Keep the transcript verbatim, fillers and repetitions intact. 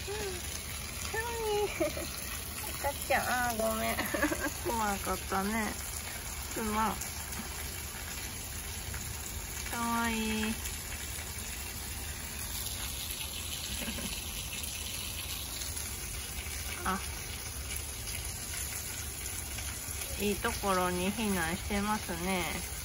赤ちゃん、あーごめん。怖かったね。すまん。かわいい。あ、いいところに避難してますね。